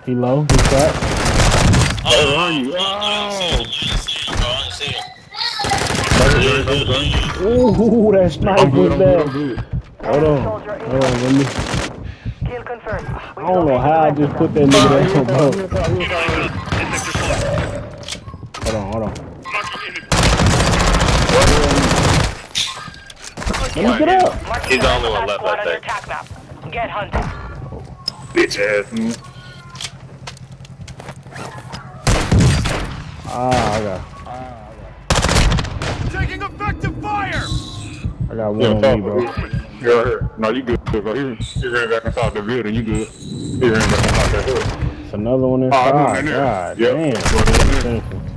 He low. He shot. Oh, are you? Oh! Ooh, that snipe was there. Hold on. Let me. Kill confirmed. I don't know how I just put that nigga there on boat. Hold on. Let me get up. He's all the way left, I think. Get hunted. Bitch ass, man. I got. Taking effective fire! I got one on me, bro. You're here. No, you good, bro. He ran back inside the building. You good. He ran back inside that hood. It's another one inside. Oh, God yep. damn.